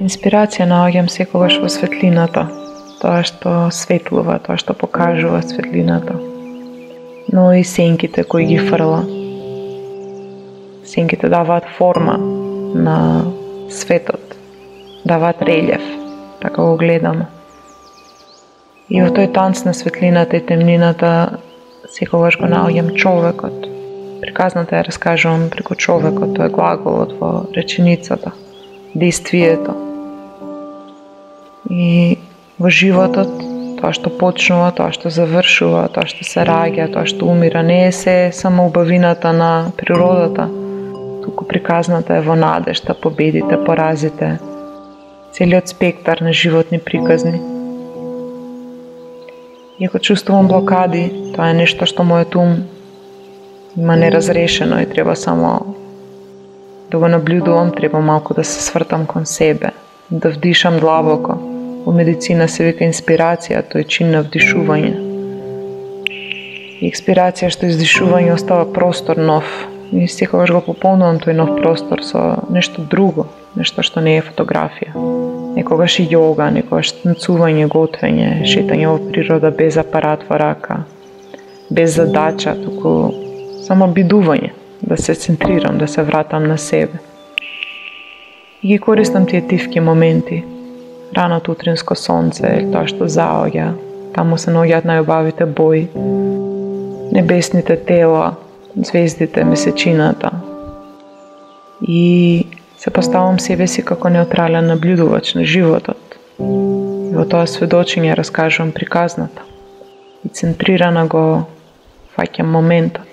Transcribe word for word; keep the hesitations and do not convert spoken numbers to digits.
Инспирација наоѓам секогаш во светлината, тоа што светлува, тоа што покажува светлината, но и сенките кои ги фрла. Сенките даваат форма на светот, даваат релјеф, така го гледам. И во тој танц на светлината и темнината секогаш го наоѓам човекот. Приказната ја раскажувам преку човекот, тоа е глаголот во реченицата, действието. И во животот, тоа што почнува, тоа што завршува, тоа што се раѓа, тоа што умира, не е се само убавината на природата, туку приказната е во надежта, победите, поразите, целиот спектар на животни приказни. И ако чувствувам блокади, тоа е нешто што мојот ум има неразрешено и треба само да го наблюдувам, треба малку да се свртам кон себе, да вдишам длабоко. Во медицина се вика инспирација, тој чин на вдишување. И експирација што издишување остава простор нов. И секогаш го пополнувам тој нов простор со нешто друго, нешто што не е фотографија. Некогаш и јога, некогаш танцување, готвење, шетање во природа без апарат во рака, без задача, туку само бидување, да се центрирам, да се вратам на себе. И ги користам тие тивки моменти, раното утринско сонце, или тоа што заоѓа, таму се наоѓаат најубавите бои, небесните тела, звездите, месечината. И се поставам себе си како неутрален наблюдувач на животот. И во тоа сведочење раскажувам приказната. И центрирана го фаќам моментот.